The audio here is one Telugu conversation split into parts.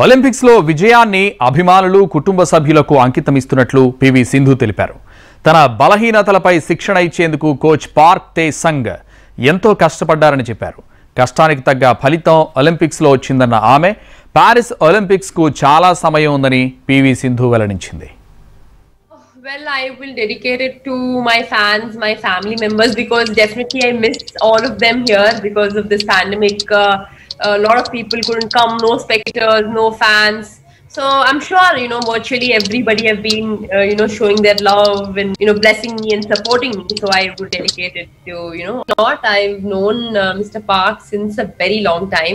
ఒలింపిక్స్ లో విజయాన్ని అభిమానులు కుటుంబ సభ్యులకు అంకితమిస్తున్నట్లు పివి సింధు తెలిపారు. తన బలహీనతలపై శిక్షణ ఇచ్చేందుకు కోచ్ పార్క్ తే సంగ్ ఎంతో కష్టపడ్డారని చెప్పారు. కష్టానికి తగ్గ ఫలితం ఒలింపిక్స్ లో వచ్చిందన్న ఆమె పారిస్ ఒలింపిక్స్ కు చాలా సమయం ఉందని పివి సింధు వెల్లడించింది. Well, I will dedicate it to my fans, my family members, because definitely I missed all of them here because of this pandemic. A lot of people couldn't come, no spectators, no fans. So I'm sure, virtually everybody have been, showing their love and, blessing me and supporting me. So I would dedicate it to, I've known Mr. Park since a very long time.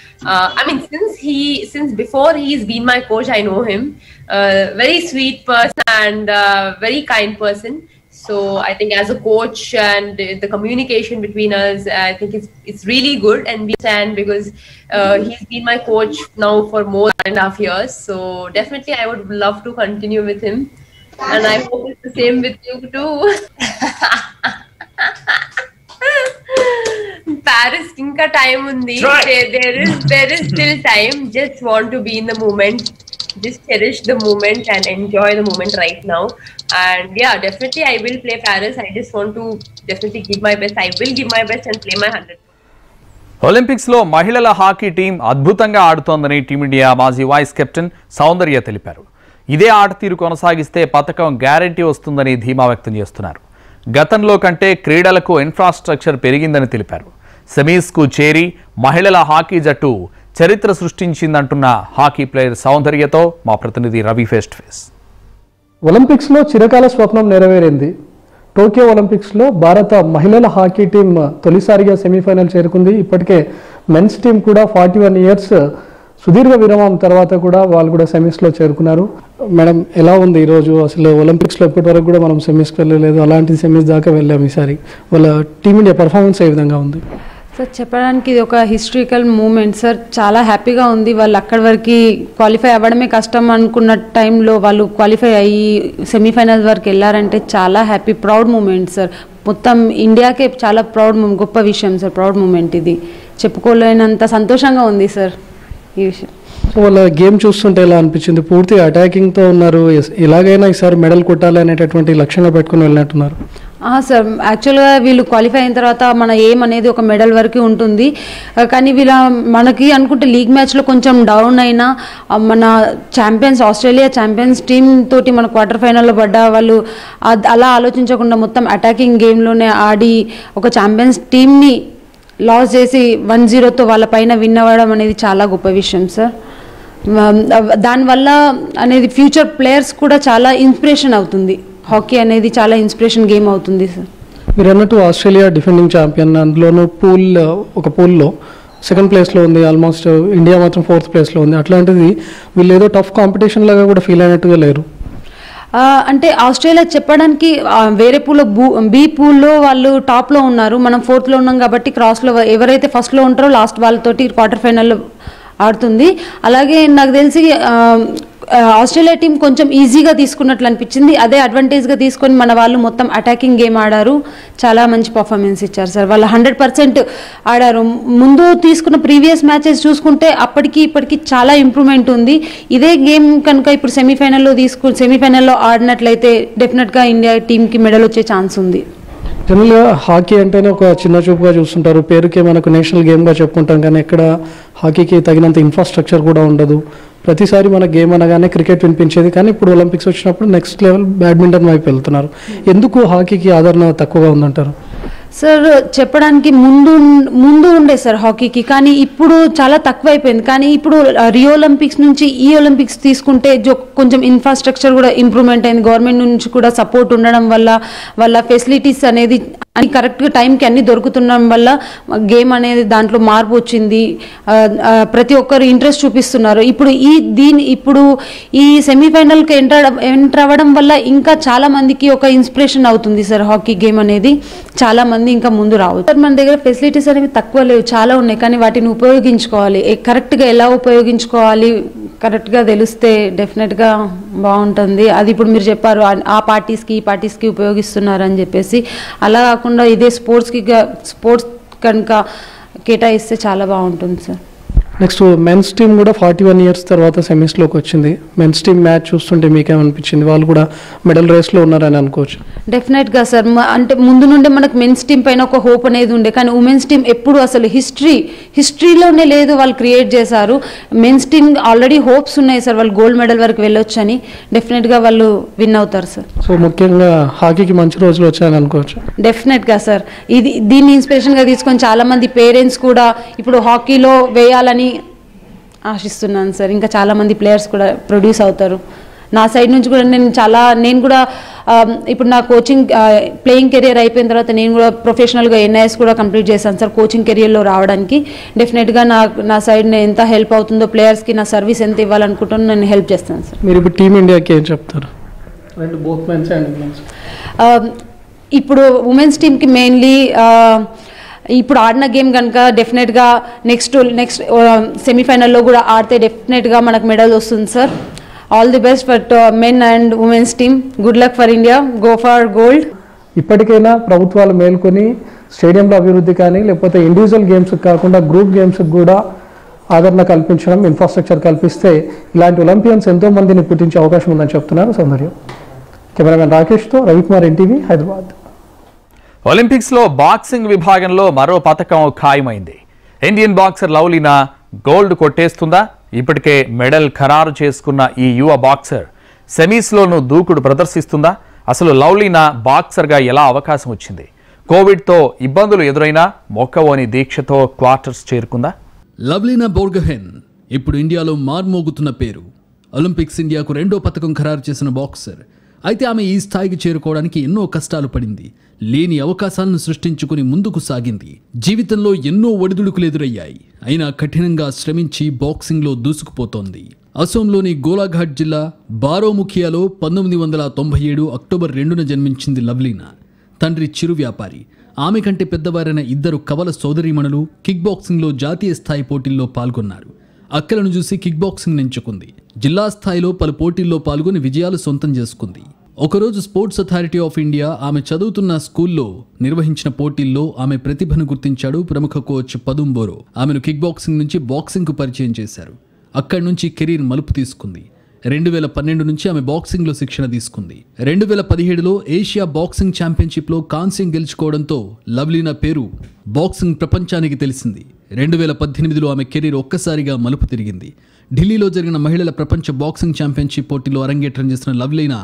Since before he's been my coach, I know him. Very sweet person and very kind person. So I think as a coach and the communication between us, I think it's really good, and we stand because he's been my coach now for more than 1.5 years. So definitely I would love to continue with him, and I hope it's the same with you too. Paris inka time undi. There is still time. Just want to be in the moment. Just cherish the moment and enjoy the moment right now. And yeah, definitely I will play Paris. I just want to definitely give my best. I will give my best and play my 100. Olympics లో మహిళల హాకీ టీం అద్భుతంగా ఆడుతోందని టీమిండియా మాజీ వైస్ కెప్టెన్ సౌందర్య తెలిపారు. ఇదే ఆట తీరు కొనసాగిస్తే పతకం గ్యారెంటీ వస్తుందని ధీమా వ్యక్తం చేస్తున్నారు. గతంలో కంటే క్రీడలకు ఇన్ఫ్రాస్ట్రక్చర్ పెరిగిందని తెలిపారు. సెమీస్కు చేరి మహిళల హాకీ జట్టు చరిత్ర సృష్టించిందంటున్న హాకీ ప్లేయర్ సౌందర్యతో మా ప్రతినిధి రవి ఫేస్ టు ఫేస్. ఒలింపిక్స్లో చిరకాల స్వప్నం నెరవేరింది. టోక్యో ఒలింపిక్స్లో భారత మహిళల హాకీ టీం తొలిసారిగా సెమీఫైనల్ చేరుకుంది. ఇప్పటికే మెన్స్ టీం కూడా 41 ఇయర్స్ సుదీర్ఘ విరామం తర్వాత కూడా వాళ్ళు కూడా సెమీస్లో చేరుకున్నారు. మేడం, ఎలా ఉంది ఈరోజు? అసలు ఒలింపిక్స్లో ఇప్పటి వరకు కూడా మనం సెమీస్కి వెళ్ళలేదు, అలాంటి సెమీస్ దాకా వెళ్ళాం. ఈసారి వాళ్ళ టీమిండియా పర్ఫార్మెన్స్ ఏ విధంగా ఉంది? సార్, చెప్పడానికి ఇది ఒక హిస్టరికల్ మూమెంట్ సార్. చాలా హ్యాపీగా ఉంది. వాళ్ళు అక్కడి వరకు క్వాలిఫై అవ్వడమే కష్టం అనుకున్న టైంలో వాళ్ళు క్వాలిఫై అయ్యి సెమీఫైనల్ వరకు వెళ్ళారంటే చాలా హ్యాపీ, ప్రౌడ్ మూమెంట్ సార్. మొత్తం ఇండియాకే చాలా ప్రౌడ్, గొప్ప విషయం సార్. ప్రౌడ్ మూమెంట్ ఇది, చెప్పుకోలేనంత సంతోషంగా ఉంది సార్ ఈ విషయం. వాళ్ళ గేమ్ చూస్తుంటే ఎలా అనిపించింది? పూర్తిగా అటాకింగ్తో ఉన్నారు. ఎలాగైనా ఈసారి మెడల్ కొట్టాలి అనేటటువంటి లక్ష్యంగా పెట్టుకుని వెళ్ళినట్టున్నారు. సార్, యాక్చువల్గా వీళ్ళు క్వాలిఫై అయిన తర్వాత మన ఎయిమ్ అనేది ఒక మెడల్ వరకు ఉంటుంది. కానీ మనకి అనుకుంటే లీగ్ మ్యాచ్లో కొంచెం డౌన్ అయినా మన ఛాంపియన్స్, ఆస్ట్రేలియా ఛాంపియన్స్ టీమ్ తోటి మన క్వార్టర్ ఫైనల్లో పడ్డా వాళ్ళు అలా ఆలోచించకుండా మొత్తం అటాకింగ్ గేమ్లోనే ఆడి ఒక ఛాంపియన్స్ టీమ్ని లాస్ చేసి 1-0తో వాళ్ళ పైన విన్ అవ్వడం అనేది చాలా గొప్ప విషయం సార్. దానివల్ల అనేది ఫ్యూచర్ ప్లేయర్స్ కూడా చాలా ఇన్స్పిరేషన్ అవుతుంది. హాకీ అనేది చాలా ఇన్స్పిరేషన్ గేమ్ అవుతుంది సార్. మీరు అన్నట్టు ఆస్ట్రేలియా డిఫెండింగ్ ఛాంపియన్, అందులోనూ ఒక పూల్లో సెకండ్ ప్లేస్లో ఉంది. ఆల్మోస్ట్ ఇండియా మాత్రం 4th ప్లేస్లో ఉంది. అట్లాంటిది వీళ్ళు ఏదో టఫ్ కాంపిటీషన్ లాగా కూడా ఫీల్ అయినట్టుగా లేరు. అంటే ఆస్ట్రేలియా చెప్పడానికి వేరే పూల్లో బి పూల్లో వాళ్ళు టాప్లో ఉన్నారు, మనం 4th ఉన్నాం కాబట్టి క్రాస్లో ఎవరైతే ఫస్ట్లో ఉంటారో లాస్ట్ వాళ్ళతోటి క్వార్టర్ ఫైనల్లో ఆడుతుంది. అలాగే నాకు తెలిసి ఆస్ట్రేలియా టీం కొంచెం ఈజీగా తీసుకున్నట్లు అనిపించింది. అదే అడ్వాంటేజ్గా తీసుకొని మన వాళ్ళు మొత్తం అటాకింగ్ గేమ్ ఆడారు. చాలా మంచి పర్ఫార్మెన్స్ ఇచ్చారు సార్. వాళ్ళు 100% ఆడారు. ముందు తీసుకున్న ప్రీవియస్ మ్యాచెస్ చూసుకుంటే అప్పటికి ఇప్పటికి చాలా ఇంప్రూవ్మెంట్ ఉంది. ఇదే గేమ్ కనుక ఇప్పుడు సెమీఫైనల్లో ఆడినట్లయితే డెఫినెట్గా ఇండియా టీంకి మెడల్ వచ్చే ఛాన్స్ ఉంది. జనరల్గా హాకీ అంటేనే ఒక చిన్న చూపుగా చూస్తుంటారు. పేరుకే మనకు నేషనల్ గేమ్గా చెప్పుకుంటాం, కానీ ఎక్కడ హాకీకి తగినంత ఇన్ఫ్రాస్ట్రక్చర్ కూడా ఉండదు. ప్రతిసారి మన గేమ్ అనగానే క్రికెట్ వినిపించేది, కానీ ఇప్పుడు ఒలింపిక్స్ వచ్చినప్పుడు నెక్స్ట్ లెవెల్ బ్యాడ్మింటన్ వైపు వెళ్తున్నారు. ఎందుకు హాకీకి ఆదరణ తక్కువగా ఉందంటారు? సార్, చెప్పడానికి ముందు ఉండే సార్ హాకీకి, కానీ ఇప్పుడు చాలా తక్కువ అయిపోయింది. కానీ ఇప్పుడు రియో ఒలింపిక్స్ నుంచి ఈ ఒలింపిక్స్ తీసుకుంటే కొంచెం ఇన్ఫ్రాస్ట్రక్చర్ కూడా ఇంప్రూవ్మెంట్ అయింది. గవర్నమెంట్ నుంచి కూడా సపోర్ట్ ఉండడం వల్ల వాళ్ళ ఫెసిలిటీస్ అనేది అన్ని కరెక్ట్గా టైంకి అన్ని దొరుకుతుండడం వల్ల గేమ్ అనేది దాంట్లో మార్పు వచ్చింది. ప్రతి ఒక్కరు ఇంట్రెస్ట్ చూపిస్తున్నారు. ఇప్పుడు ఈ సెమీఫైనల్కి ఎంటర్ అవ్వడం వల్ల ఇంకా చాలా మందికి ఒక ఇన్స్పిరేషన్ అవుతుంది సార్. హాకీ గేమ్ అనేది చాలా మంది ఇంకా ముందు రావచ్చు సార్. మన దగ్గర ఫెసిలిటీస్ అనేవి తక్కువ లేవు, చాలా ఉన్నాయి, కానీ వాటిని ఉపయోగించుకోవాలి. కరెక్ట్గా ఎలా ఉపయోగించుకోవాలి కరెక్ట్గా తెలిస్తే డెఫినెట్గా బాగుంటుంది. అది ఇప్పుడు మీరు చెప్పారు ఆ పార్టీస్కి ఈ పార్టీస్కి ఉపయోగిస్తున్నారు అని చెప్పేసి, అలా కాకుండా ఇదే స్పోర్ట్స్ కనుక కేటాయిస్తే చాలా బాగుంటుంది సార్. నెక్స్ట్ మెన్స్ టీం కూడా 41 ఇయర్స్ తర్వాత సెమీస్లోకి వచ్చింది. మెన్స్ టీం మ్యాచ్ చూస్తుంటే మీకేమనిపించింది? వాళ్ళు కూడా మెడల్ రేస్లో ఉన్నారని అనుకోవచ్చు. డెఫినెట్గా సార్, అంటే ముందు నుండే మనకు మెన్స్ టీం పైన ఒక హోప్ అనేది ఉండే, కానీ ఉమెన్స్ టీం ఎప్పుడు అసలు హిస్టరీలోనే లేదు. వాళ్ళు క్రియేట్ చేశారు. మెన్స్ టీం ఆల్రెడీ హోప్స్ ఉన్నాయి సార్, వాళ్ళు గోల్డ్ మెడల్ వరకు వెళ్ళొచ్చు అని. డెఫినెట్గా వాళ్ళు విన్ అవుతారు సార్. సో ముఖ్యంగా హాకీకి మంచి రోజులు వచ్చాయని అనుకోవచ్చు. డెఫినెట్గా సార్, దీన్ని ఇన్స్పిరేషన్గా తీసుకొని చాలామంది పేరెంట్స్ కూడా ఇప్పుడు హాకీలో వేయాలని ఆశిస్తున్నాను సార్. ఇంకా చాలామంది ప్లేయర్స్ కూడా ప్రొడ్యూస్ అవుతారు. నా సైడ్ నుంచి కూడా నేను కూడా ఇప్పుడు నా కోచింగ్ ప్లేయింగ్ కెరియర్ అయిపోయిన తర్వాత నేను కూడా ప్రొఫెషనల్గా NIS కూడా కంప్లీట్ చేశాను సార్. కోచింగ్ కెరియర్లో రావడానికి డెఫినెట్గా నా సైడ్ నేను ఎంత హెల్ప్ అవుతుందో, ప్లేయర్స్కి నా సర్వీస్ ఎంత ఇవ్వాలనుకుంటున్నాను, నేను హెల్ప్ చేస్తాను సార్. మీరు ఇప్పుడు టీమిండియాకి ఏం చెప్తారు? Both men's and women's. ఇప్పుడు ఉమెన్స్ టీమ్కి మెయిన్లీ ఇప్పుడు ఆడిన గేమ్ కనుక డెఫినెట్గా నెక్స్ట్ సెమీఫైనల్లో కూడా ఆడితే డెఫినెట్గా మనకు మెడల్ వస్తుంది sir. All the best for men and women's team. Good luck for India. Go for gold. ఇప్పటికైనా ప్రభుత్వాలు మేల్కొని స్టేడియంల అభివృద్ధి కానీ, లేకపోతే ఇండివిజువల్ గేమ్స్కి కాకుండా గ్రూప్ గేమ్స్కి కూడా ఆదరణ కల్పించడం, ఇన్ఫ్రాస్ట్రక్చర్ కల్పిస్తే ఇలాంటి ఒలింపియన్స్ ఎంతో మందిని పుట్టించే అవకాశం ఉందని చెప్తున్నారు సౌందర్య. కెమెరామెన్ రాకేష్తో రవికుమార్, NTV, హైదరాబాద్. ఒలింపిక్స్లో బాక్సింగ్ విభాగంలో మరో పథకం ఖాయమైంది. ఇండియన్ బాక్సర్ లవ్లీనా గోల్డ్ కొట్టేస్తుందా? ఇప్పటికే మెడల్ ఖరారు చేసుకున్న ఈ యువ బాక్సర్ సెమీస్లోనూ దూకుడు ప్రదర్శిస్తుందా? అసలు లవ్లీనా బాక్సర్గా ఎలా అవకాశం వచ్చింది? కోవిడ్తో ఇబ్బందులు ఎదురైనా మొక్కవోని దీక్షతో క్వార్టర్స్ చేరుకుందా? లవ్లీనా బోర్గోహెన్ ఇప్పుడు ఇండియాలో మార్మోగుతున్న పేరు. ఒలింపిక్స్ ఇండియాకు 2వ పథకం ఖరారు చేసిన బాక్సర్. అయితే ఆమె ఈ స్థాయికి చేరుకోవడానికి ఎన్నో కష్టాలు పడింది. లేని అవకాశాలను సృష్టించుకుని ముందుకు సాగింది. జీవితంలో ఎన్నో ఒడిదుడుకులు ఎదురయ్యాయి. అయినా కఠినంగా శ్రమించి బాక్సింగ్లో దూసుకుపోతోంది. అసోంలోని గోలాఘాట్ జిల్లా బారోముఖియాలో 1997 అక్టోబర్ 2న జన్మించింది లవ్లీనా. తండ్రి చిరు వ్యాపారి. ఆమె కంటే పెద్దవారైన 2 కవల సోదరీమణులు కిక్ బాక్సింగ్లో జాతీయ స్థాయి పోటీల్లో పాల్గొన్నారు. అక్కలను చూసి కిక్ బాక్సింగ్ ఎంచుకుంది. జిల్లా స్థాయిలో పలు పోటీల్లో పాల్గొని విజయాలు సొంతం చేసుకుంది. ఒకరోజు స్పోర్ట్స్ అథారిటీ ఆఫ్ ఇండియా ఆమె చదువుతున్న స్కూల్లో నిర్వహించిన పోటీల్లో ఆమె ప్రతిభను గుర్తించాడు ప్రముఖ కోచ్ పదుం బోరో. ఆమెను కిక్ బాక్సింగ్ నుంచి బాక్సింగ్కు పరిచయం చేశారు. అక్కడి నుంచి కెరీర్ మలుపు తీసుకుంది. 2012 నుంచి ఆమె బాక్సింగ్లో శిక్షణ తీసుకుంది. 2017లో ఏషియా బాక్సింగ్ ఛాంపియన్షిప్లో కాంస్యం గెలుచుకోవడంతో లవ్లీనా పేరు బాక్సింగ్ ప్రపంచానికి తెలిసింది. 2018లో ఆమె కెరీర్ ఒక్కసారిగా మలుపు తిరిగింది. ఢిల్లీలో జరిగిన మహిళల ప్రపంచ బాక్సింగ్ ఛాంపియన్షిప్ పోటీలో అరంగేట్రం చేసిన లవ్లీనా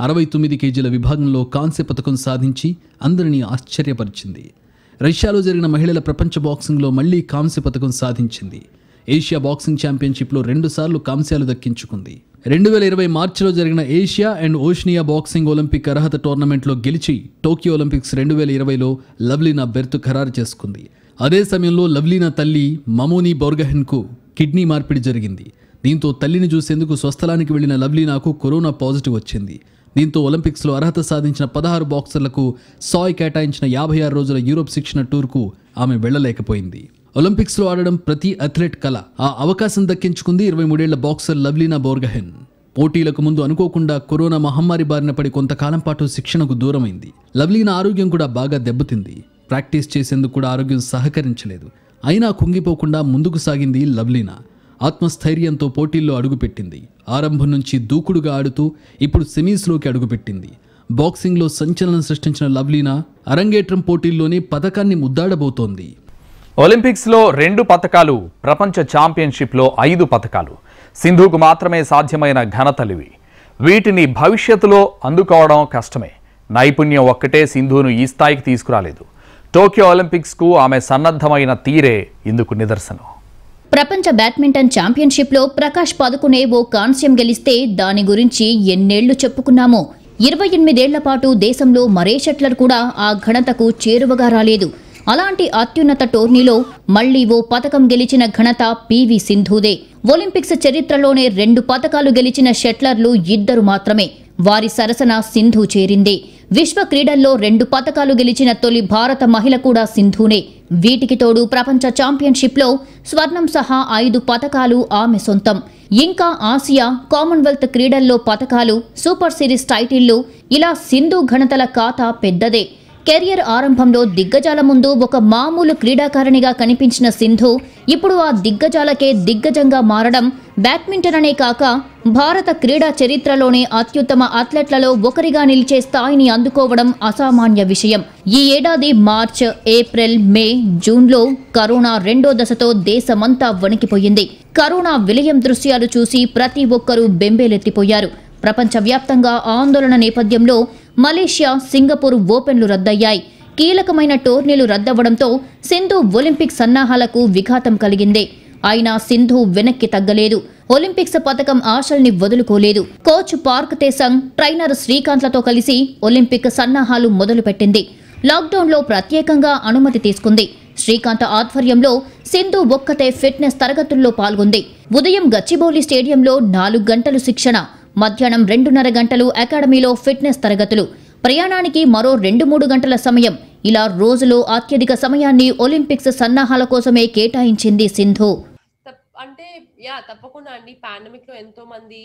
69 కేజీల విభాగంలో కాంస్య పథకం సాధించి అందరినీ ఆశ్చర్యపరిచింది. రష్యాలో జరిగిన మహిళల ప్రపంచ బాక్సింగ్లో మళ్లీ కాంస్య పథకం సాధించింది. ఏషియా బాక్సింగ్ ఛాంపియన్షిప్లో 2 సార్లు కాంస్యాలు దక్కించుకుంది. 2020 మార్చిలో జరిగిన Asia and Oceania boxing Olympic అర్హత టోర్నమెంట్లో గెలిచి టోక్యో ఒలింపిక్స్ 2020లో లవ్లీనా బెర్త్ ఖరారు చేసుకుంది. అదే సమయంలో లవ్లీనా తల్లి మమోనీ బోర్గోహెన్కు కిడ్నీ మార్పిడి జరిగింది. దీంతో తల్లిని చూసేందుకు స్వస్థలానికి వెళ్లిన లవ్లీనాకు కరోనా పాజిటివ్ వచ్చింది. దీంతో ఒలింపిక్స్లో అర్హత సాధించిన 16 బాక్సర్లకు సాయ్ కేటాయించిన 56 రోజుల యూరోప్ శిక్షణ టూర్కు ఆమె వెళ్లలేకపోయింది. ఒలింపిక్స్లో ఆడడం ప్రతి అథ్లెట్ కల. ఆ అవకాశం దక్కించుకుంది 23 ఏళ్ల బాక్సర్ లవ్లీనా బోర్గోహెన్. పోటీలకు ముందు అనుకోకుండా కరోనా మహమ్మారి బారిన పడి కొంతకాలం పాటు శిక్షణకు దూరమైంది. లవ్లీనా ఆరోగ్యం కూడా బాగా దెబ్బతింది. ప్రాక్టీస్ చేసేందుకు కూడా ఆరోగ్యం సహకరించలేదు. అయినా కుంగిపోకుండా ముందుకు సాగింది లవ్లీనా. ఆత్మస్థైర్యంతో పోటీల్లో అడుగుపెట్టింది. ఆరంభం నుంచి దూకుడుగా ఆడుతూ ఇప్పుడు సెమీస్లోకి అడుగుపెట్టింది. బాక్సింగ్లో సంచలనం సృష్టించిన లవ్లీనా అరంగేట్రం పోటీల్లోనే పథకాన్ని ముద్దాడబోతోంది. ఒలింపిక్స్లో 2 పతకాలు, ప్రపంచ ఛాంపియన్షిప్లో 5 పతకాలు సింధుకు మాత్రమే సాధ్యమైన ఘనతలివి. వీటిని భవిష్యత్తులో అందుకోవడం కష్టమే. నైపుణ్యం ఒక్కటే సింధును ఈ స్థాయికి తీసుకురాలేదు. టోక్యో ఒలింపిక్స్కు ఆమె సన్నద్ధమైన తీరే ఇందుకు నిదర్శనం. ప్రపంచ బ్యాడ్మింటన్ ఛాంపియన్షిప్లో ప్రకాష్ పదుకునే ఓ కాంస్యం గెలిస్తే దాని గురించి ఎన్నేళ్లు చెప్పుకున్నామో. 28 ఏళ్ల పాటు దేశంలో మరే షట్లర్ కూడా ఆ ఘనతకు చేరువగా రాలేదు. అలాంటి అత్యున్నత టోర్నీలో మళ్లీ ఓ పతకం గెలిచిన ఘనత PV సింధుదే. ఒలింపిక్స్ చరిత్రలోనే 2 పతకాలు గెలిచిన షట్లర్లు 2 మాత్రమే. వారి సరసన సింధు చేరింది. విశ్వ క్రీడల్లో 2 పతకాలు గెలిచిన తొలి భారత మహిళ కూడా సింధునే. వీటికి తోడు ప్రపంచ ఛాంపియన్షిప్లో స్వర్ణం సహా 5 పతకాలు ఆమె సొంతం. ఇంకా ఆసియా, కామన్వెల్త్ క్రీడల్లో పతకాలు, సూపర్ సిరీస్ టైటిళ్లు, ఇలా సింధు ఘనతల ఖాతా పెద్దదే. కెరియర్ ఆరంభంలో దిగ్గజాల ముందు ఒక మామూలు క్రీడాకారిణిగా కనిపించిన సింధు ఇప్పుడు ఆ దిగ్గజాలకే దిగ్గజంగా మారడం బ్యాడ్మింటన్ అనే కాక భారత క్రీడా చరిత్రలోనే అత్యుత్తమ అథ్లెట్లలో ఒకరిగా నిలిచే స్థాయిని అందుకోవడం అసామాన్య విషయం. ఈ ఏడాది మార్చ్, ఏప్రిల్, మే, జూన్లో కరోనా రెండో దశతో దేశమంతా వణికిపోయింది. కరోనా విలయం దృశ్యాలు చూసి ప్రతి ఒక్కరూ బెంబేలెత్తిపోయారు. ప్రపంచవ్యాప్తంగా ఆందోళన నేపథ్యంలో మలేషియా, సింగపూర్ ఓపెన్లు రద్దయ్యాయి. కీలకమైన టోర్నీలు రద్దవడంతో సింధు ఒలింపిక్ సన్నాహాలకు విఘాతం కలిగింది. అయినా సింధు వెనక్కి తగ్గలేదు. ఒలింపిక్స్ పథకం ఆశల్ని వదులుకోలేదు. కోచ్ పార్క్ తేసంగ్, ట్రైనర్ శ్రీకాంత్లతో కలిసి ఒలింపిక్ సన్నాహాలు మొదలుపెట్టింది. లాక్డౌన్లో ప్రత్యేకంగా అనుమతి తీసుకుంది. శ్రీకాంత్ ఆధ్వర్యంలో సింధు ఒక్కతే ఫిట్నెస్ తరగతుల్లో పాల్గొంది. ఉదయం గచ్చిబౌలి స్టేడియంలో 4 గంటలు శిక్షణ, మధ్యాహ్నం 2.5 గంటలు అకాడమీలో ఫిట్నెస్ తరగతులు, ప్రయాణానికి మరో 2-3 గంటల సమయం, ఇలా రోజులో అత్యధిక సమయాన్ని ఒలింపిక్స్ సన్నాహాల కోసమే కేటాయించింది సింధు. అంటే తప్పకుండా అండి, పాండమిక్ లో ఎంతో మంది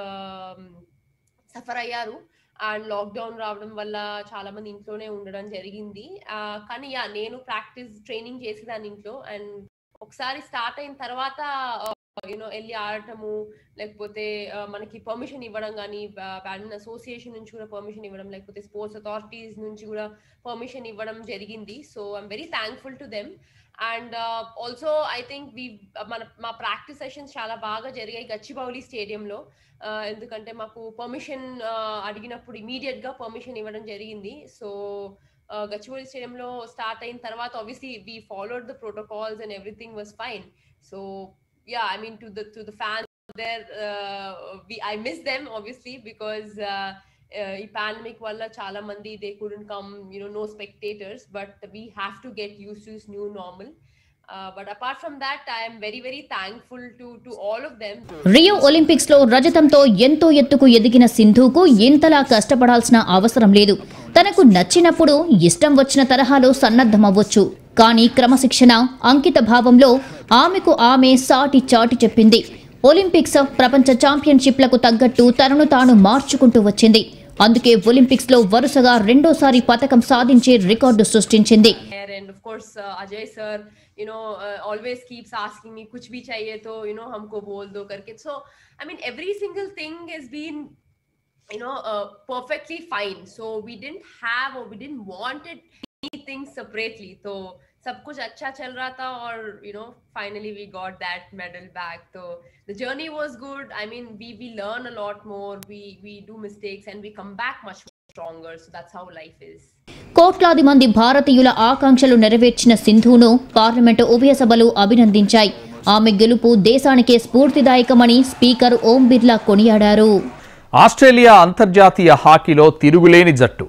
సఫర్ అయ్యారు అండ్ లాక్డౌన్ రావడం వల్ల చాలా మంది ఇంట్లోనే ఉండడం జరిగింది. కానీ నేను ట్రైనింగ్ చేసేదాన్ని ఇంట్లో. అండ్ ఒకసారి స్టార్ట్ అయిన తర్వాత వెళ్ళి ఆడటము, లేకపోతే మనకి పర్మిషన్ ఇవ్వడం కానీ, బ్యాడ్మింటన్ అసోసియేషన్ నుంచి కూడా పర్మిషన్ ఇవ్వడం, లేకపోతే స్పోర్ట్స్ అథారిటీస్ నుంచి కూడా పర్మిషన్ ఇవ్వడం జరిగింది. So I'm very thankful to them. And also I think మా ప్రాక్టీస్ సెషన్స్ చాలా బాగా జరిగాయి గచ్చిబౌలి స్టేడియంలో. ఎందుకంటే మాకు పర్మిషన్ అడిగినప్పుడు ఇమీడియట్ గా పర్మిషన్ ఇవ్వడం జరిగింది. సో గచ్చిబౌలి స్టేడియంలో స్టార్ట్ అయిన తర్వాత obviously we followed the protocols and everything was fine. So I mean to the fans there, I miss them obviously because ఈ pandemic వల్ల చాలా మంది they couldn't come, no spectators, but we have to get used to this new normal. But apart from that, I am very very thankful to all of them. Rio Olympics లో రజతంతో ఎంతో ఎత్తుకు ఎదిగిన సింధుకు ఇంతలా కష్టపడాల్సిన అవసరం లేదు. తనకు నచ్చినప్పుడు ఇష్టం వచ్చిన తరహాలో సన్నద్ధమవ్వచ్చు. కానీ క్రమశిక్షణ, అంకిత భావంలో ఆమెకు ఆమె సాటి చాటి చెప్పింది. ఒలింపిక్స్, ప్రపంచ ఛాంపియన్షిప్లకు తగ్గట్టు తనను తాను మార్చుకుంటూ వచ్చింది. అందుకే ఒలింపిక్స్ లో వరుసగా రెండోసారి పతకం సాధించి రికార్డు సృష్టించింది. And of course Ajay sir always keeps asking me kuch bhi chahiye to humko bol do karke. So I mean every single thing has been perfectly fine. So we didn't want anything separately. So सब कुछ अच्छा चल रहा था और finally we got that medal back. So the journey was good. I mean we learn a lot more, we do mistakes and we come back much stronger. So that's how life is. కోట్లాది మంది భారతీయుల ఆకాంక్షలు నెరవేర్చిన సింధును పార్లమెంటు ఉభయ సభలు అభినందించాయి. ఆమె గెలుపు దేశానికే స్ఫూర్తిదాయకమని స్పీకర్ ఓం బిర్లా కొనియాడారు. ఆస్ట్రేలియా అంతర్జాతీయ హాకీలో తిరుగులేని జట్టు,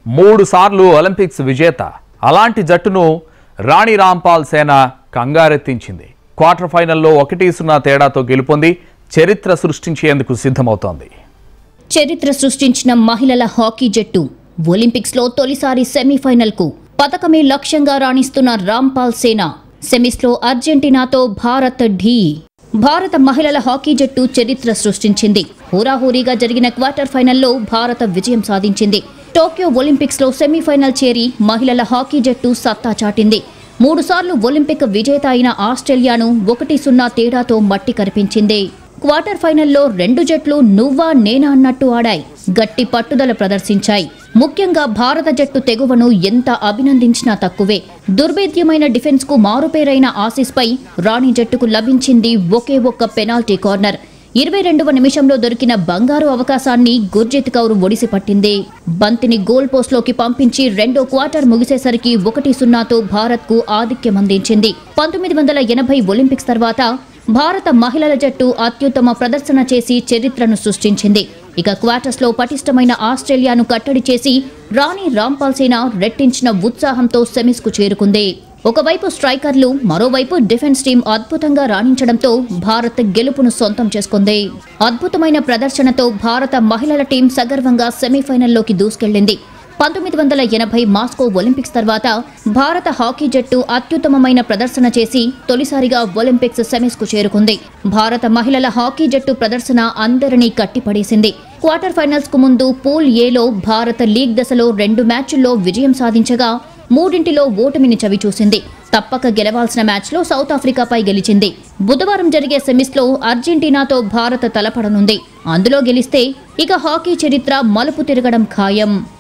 3 సార్లు ఒలింపిక్స్ విజేత. అలాంటి జట్టును రాణి రాంపాల్ సేన కంగారెత్తించింది. క్వార్టర్ ఫైనల్లో 1-0 తేడాతో గెలుపొంది చరిత్ర సృష్టించేందుకు సిద్ధమవుతోంది. చరిత్ర సృష్టించిన మహిళల హాకీ జట్టు ఒలింపిక్స్లో తొలిసారి సెమీఫైనల్కు. పతకమే లక్ష్యంగా రాణిస్తున్న రాంపాల్ సేన. సెమీస్లో అర్జెంటీనాతో భారత్ ఢీ. భారత మహిళల హాకీ జట్టు చరిత్ర సృష్టించింది. హోరాహోరీగా జరిగిన క్వార్టర్ ఫైనల్లో భారత విజయం సాధించింది. టోక్యో ఒలింపిక్స్లో సెమీఫైనల్ చేరి మహిళల హాకీ జట్టు సత్తా చాటింది. 3 సార్లు ఒలింపిక్ విజేత అయిన ఆస్ట్రేలియాను 1-0 తేడాతో మట్టి కరిపించింది. క్వార్టర్ ఫైనల్లో 2 జట్లు నువ్వా నేనా అన్నట్టు ఆడాయి. గట్టి పట్టుదల ప్రదర్శించాయి. ముఖ్యంగా భారత జట్టు తెగువను ఎంత అభినందించినా తక్కువే. దుర్భేద్యమైన డిఫెన్స్ కు మారుపేరైన ఆసీస్ పై రాణి జట్టుకు లభించింది ఒకే ఒక్క పెనాల్టీ కార్నర్. 22వ నిమిషంలో దొరికిన బంగారు అవకాశాన్ని గుర్జిత్ కౌర్ ఒడిసి పట్టింది. బంతిని గోల్ పోస్ట్లోకి పంపించి రెండో క్వార్టర్ ముగిసేసరికి 1-0తో భారత్కు ఆధిక్యం అందించింది. 1980 ఒలింపిక్స్ తర్వాత భారత మహిళల జట్టు అత్యుత్తమ ప్రదర్శన చేసి చరిత్రను సృష్టించింది. ఇక క్వార్టర్స్లో పటిష్టమైన ఆస్ట్రేలియాను కట్టడి చేసి రాణి రాంపాల్ సేన రెట్టించిన ఉత్సాహంతో సెమీస్కు చేరుకుంది. ఒకవైపు స్ట్రైకర్లు, మరోవైపు డిఫెన్స్ టీం అద్భుతంగా రాణించడంతో భారత్ గెలుపును సొంతం చేసుకుంది. అద్భుతమైన ప్రదర్శనతో భారత మహిళల టీం సగర్వంగా సెమీఫైనల్లోకి దూసుకెళ్లింది. 1980 మాస్కో ఒలింపిక్స్ తర్వాత భారత హాకీ జట్టు అత్యుత్తమమైన ప్రదర్శన చేసి తొలిసారిగా ఒలింపిక్స్ సెమీస్కు చేరుకుంది. భారత మహిళల హాకీ జట్టు ప్రదర్శన అందరినీ కట్టిపడేసింది. క్వార్టర్ ఫైనల్స్ కు ముందు పూల్ ఏలో భారత లీగ్ దశలో 2 మ్యాచ్ల్లో విజయం సాధించగా 3 ఓటమిని చవిచూసింది. తప్పక గెలవాల్సిన మ్యాచ్లో సౌత్ ఆఫ్రికాపై గెలిచింది. బుధవారం జరిగే సెమీస్లో అర్జెంటీనాతో భారత తలపడనుంది. అందులో గెలిస్తే ఇక హాకీ చరిత్ర మలుపు తిరగడం ఖాయం.